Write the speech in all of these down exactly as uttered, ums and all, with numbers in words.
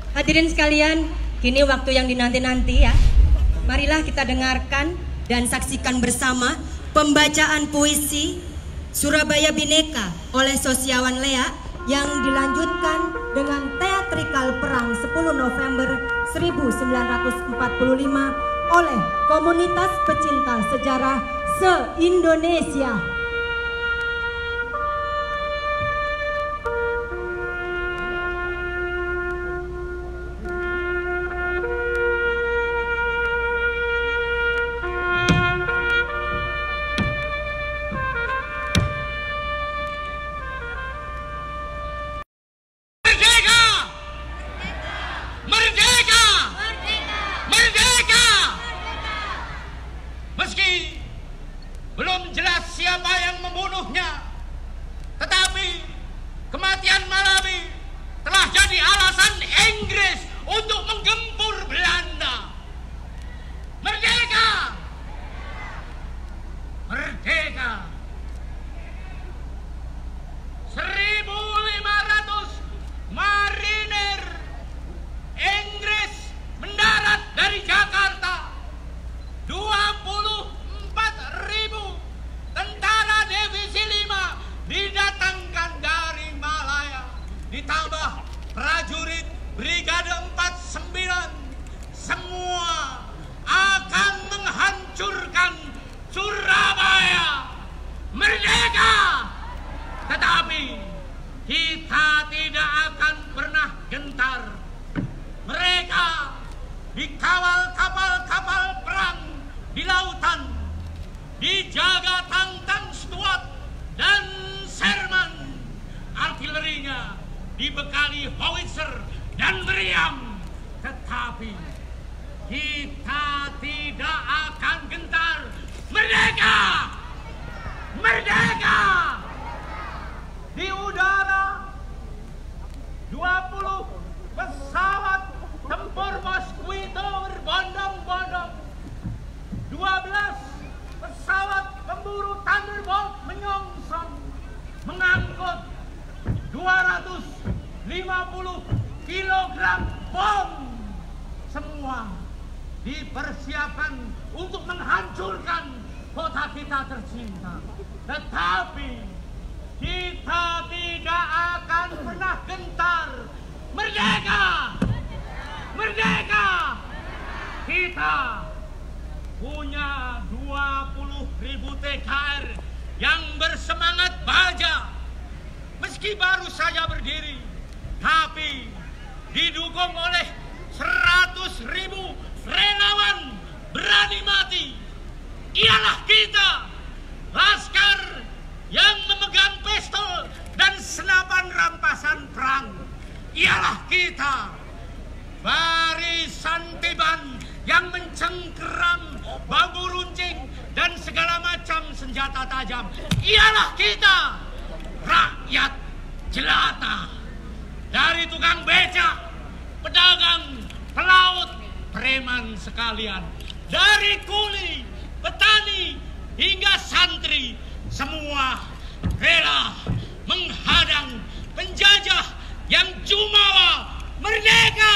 Hadirin sekalian, kini waktu yang dinanti-nanti ya. Marilah kita dengarkan dan saksikan bersama pembacaan puisi Surabaya Bhinneka oleh Sosiawan Lea yang dilanjutkan dengan teatrikal Perang sepuluh November seribu sembilan ratus empat puluh lima oleh komunitas pecinta sejarah se-Indonesia. Dibekali howitzer dan meriam, tetapi kita tidak akan gentar. Merdeka! Merdeka! Di udara dua puluh pesawat tempur Mosquito berbondong-bondong, dua belas pesawat pemburu Thunderbolt menyongsong mengangkut dua ratus lima puluh kilogram bom. Semua dipersiapkan untuk menghancurkan kota kita tercinta. Tetapi kita tidak akan pernah gentar. Merdeka! Merdeka! Kita punya dua puluh ribu T K R yang bersemangat baja. Meski baru saja berdiri, tapi didukung oleh seratus ribu relawan berani mati. Ialah kita, laskar yang memegang pistol dan senapan rampasan perang. Ialah kita, barisan Tiban yang mencengkeram bambu runcing dan segala macam senjata tajam. Ialah kita, rakyat jelata, dari tukang becak, pedagang, pelaut, preman sekalian, dari kuli, petani, hingga santri, semua rela menghadang penjajah yang jumawa. Merdeka!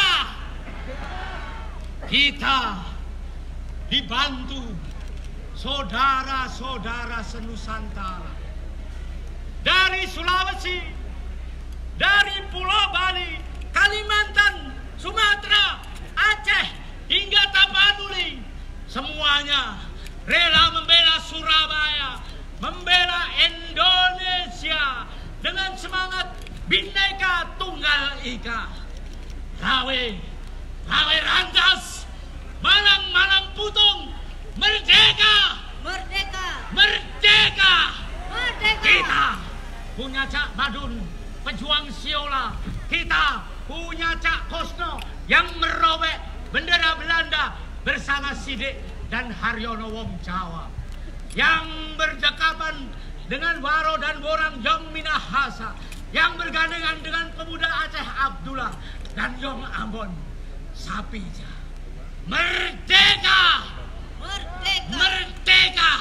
Kita dibantu saudara-saudara senusantara dari Sulawesi, dari Pulau Bali, Kalimantan, Sumatera, Aceh, hingga Tapanuli. Semuanya rela membela Surabaya, membela Indonesia dengan semangat Bhinneka Tunggal Ika. Rawe, Rawe Rantas, Malang-Malang Putung, merdeka! Merdeka! Merdeka! Merdeka! Kita punya Cak Badun, pejuang Siola. Kita punya Cak Kosno yang merobek bendera Belanda bersama Sidik dan Haryono Wong Jawa, yang berdekapan dengan Waro dan Borang Yong Minahasa, yang bergandengan dengan pemuda Aceh Abdullah dan Yong Ambon Sapija. Merdeka! Merdeka! Merdeka!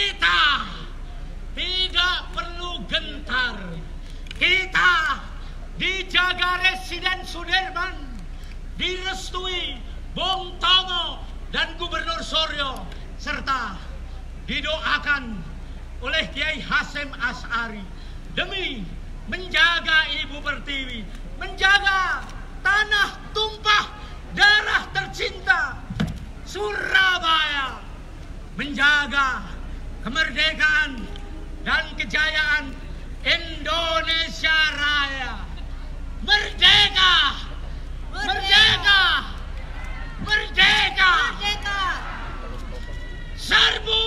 Kita tidak perlu gentar. Kita dijaga Residen Sudirman, direstui Bung Tomo dan Gubernur Suryo, serta didoakan oleh Kiai Hasyim Asy'ari demi menjaga Ibu Pertiwi, menjaga tanah tumpah darah tercinta Surabaya, menjaga kemerdekaan dan kejayaan Indonesia Raya. Merdeka! Merdeka! Merdeka! Merdeka! Serbu!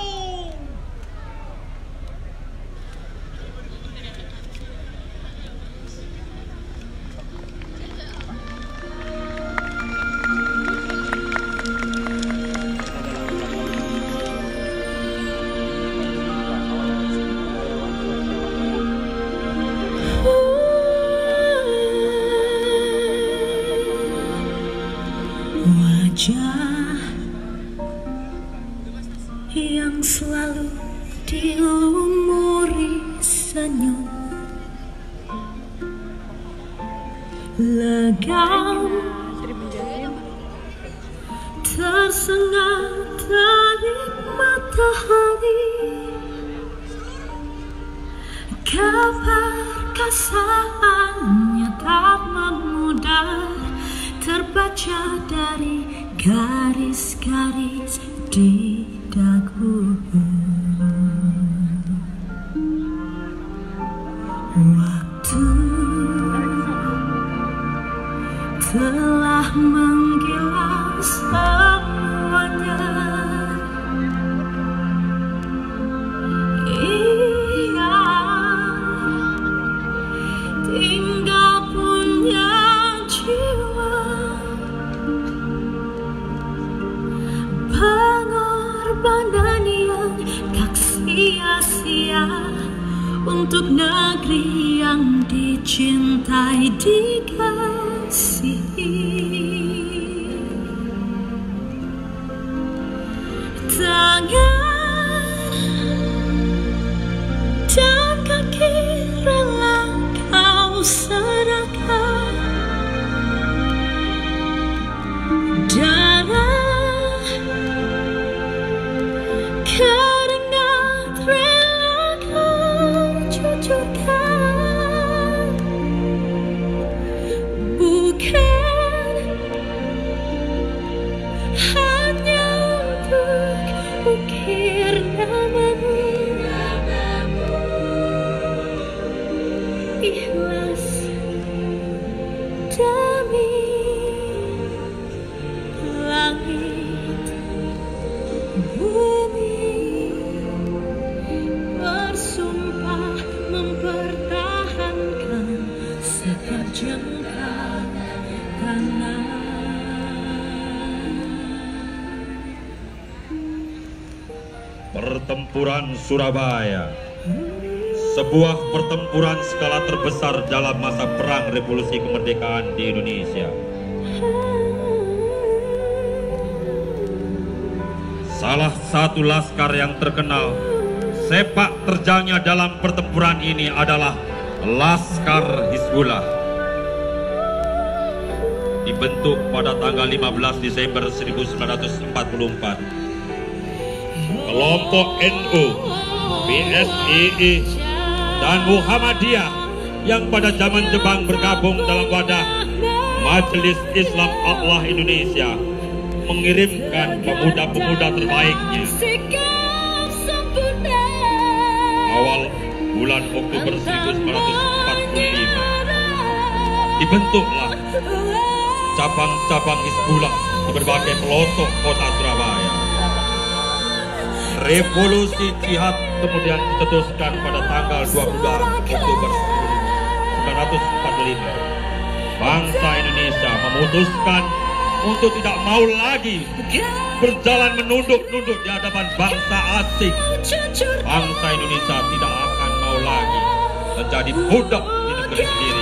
Wajah yang selalu dilumuri senyum, legam tersengat dari matahari, kabar kesahannya tak memudar terbaca dari garis-garis di dagu. Waktu telah menggilas semuanya. Iya, tinggal punya jiwa. Pengorbanan yang tak sia-sia untuk negeri yang dicintai, dikasihi. Tangan dan kaki rela kau serahkan, darah keringat rela kau cucurkan, bukan hanya untuk ukir namamu. Ikhlas demi langit bumi, bersumpah mempertahankan seperjengkal tanah. Pertempuran Surabaya, sebuah pertempuran skala terbesar dalam masa perang revolusi kemerdekaan di Indonesia. Salah satu laskar yang terkenal sepak terjangnya dalam pertempuran ini adalah Laskar Hizbullah. Dibentuk pada tanggal lima belas Desember seribu sembilan ratus empat puluh empat. Kelompok N U, B S I I, dan Muhammadiyah yang pada zaman Jepang bergabung dalam wadah Majelis Islam Allah Indonesia mengirimkan pemuda-pemuda terbaiknya. Awal bulan Oktober seribu sembilan ratus empat puluh lima dibentuklah cabang-cabang Hizbullah di berbagai pelosok kota Surabaya. Revolusi jihad kemudian ditetuskan pada tanggal dua puluh dua Oktober seribu sembilan ratus empat puluh lima. Bangsa Indonesia memutuskan untuk tidak mau lagi berjalan menunduk-nunduk di hadapan bangsa asing. Bangsa Indonesia tidak akan mau lagi menjadi budak di negeri sendiri.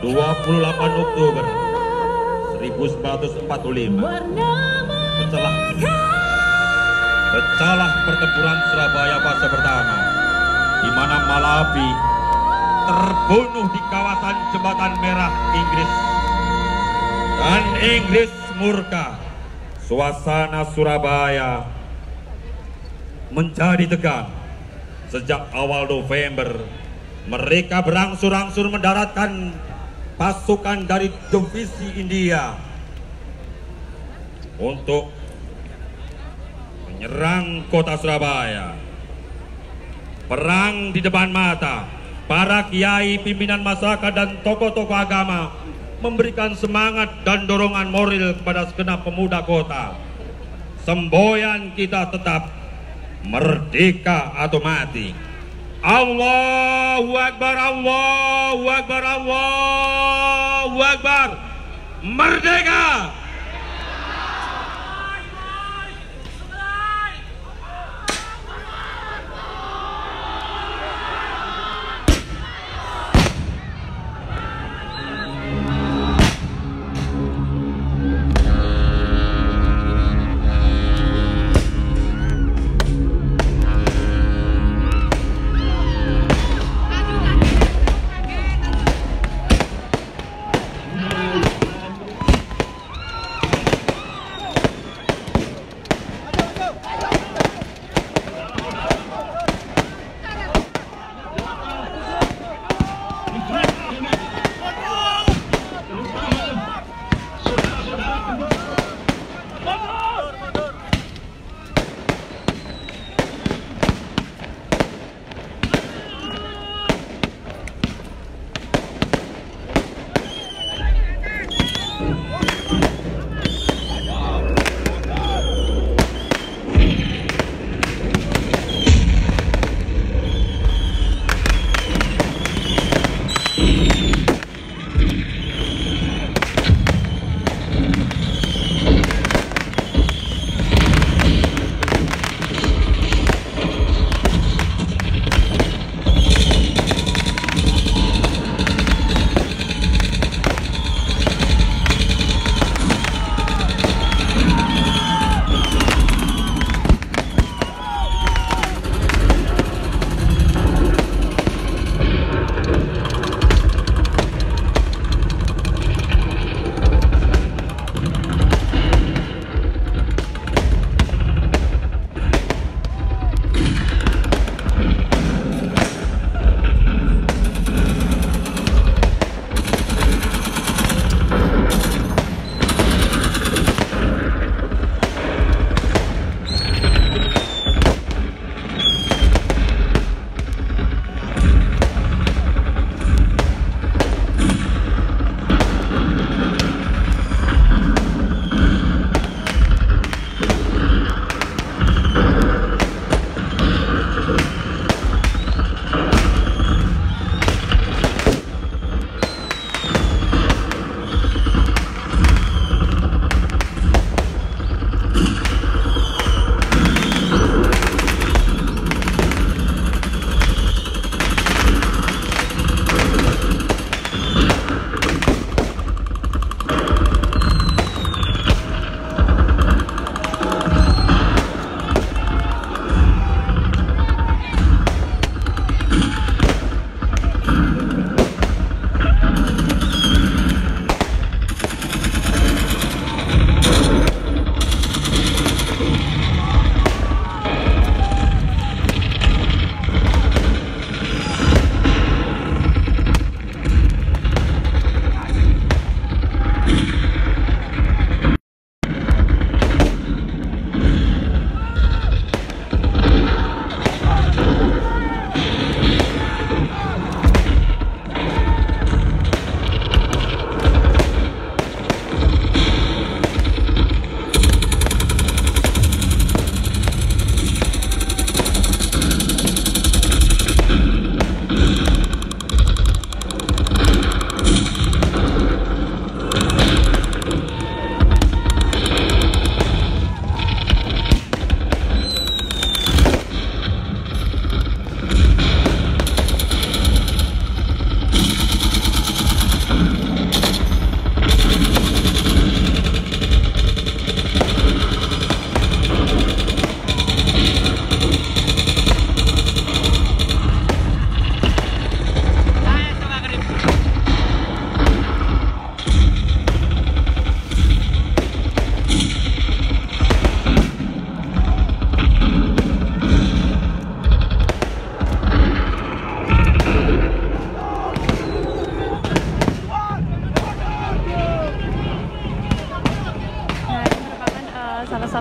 dua puluh delapan Oktober seribu sembilan ratus empat puluh lima pecahlah pecahlah pertempuran Surabaya fase pertama, di mana Malabi terbunuh di kawasan Jembatan Merah Inggris, dan Inggris murka. Suasana Surabaya menjadi tegang. Sejak awal November mereka berangsur-angsur mendaratkan pasukan dari divisi India untuk menyerang kota Surabaya. Perang di depan mata, para kiai, pimpinan masyarakat dan tokoh-tokoh agama memberikan semangat dan dorongan moral kepada segenap pemuda kota. Semboyan kita tetap merdeka atau mati. Allahu Akbar, Allahu Akbar, Allahu Akbar. Merdeka!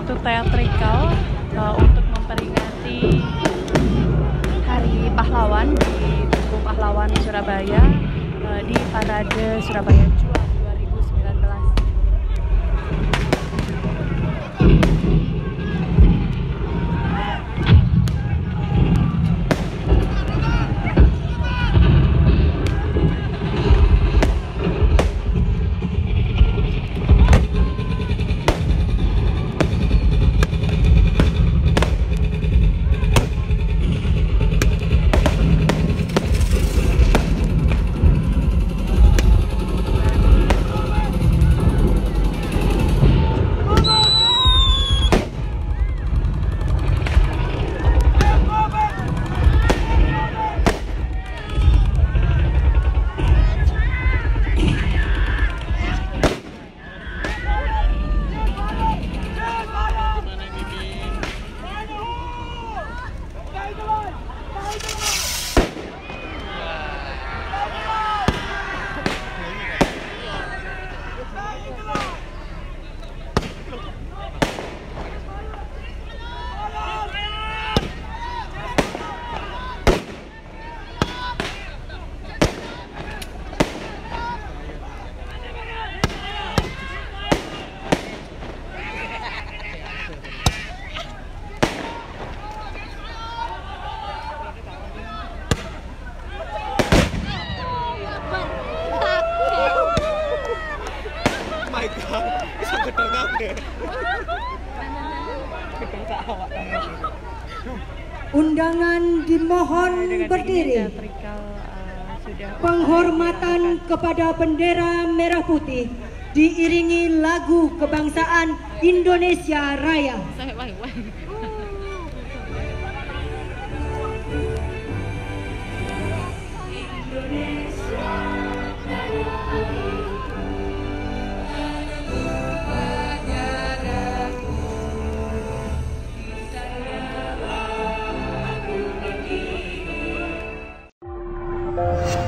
satu teatrikal uh, untuk memperingati Hari Pahlawan di Tugu Pahlawan Surabaya uh, di Parade Surabaya Juang dua ribu sembilan belas. Undangan dimohon berdiri. Penghormatan kepada bendera merah putih diiringi lagu kebangsaan Indonesia Raya. Thank you.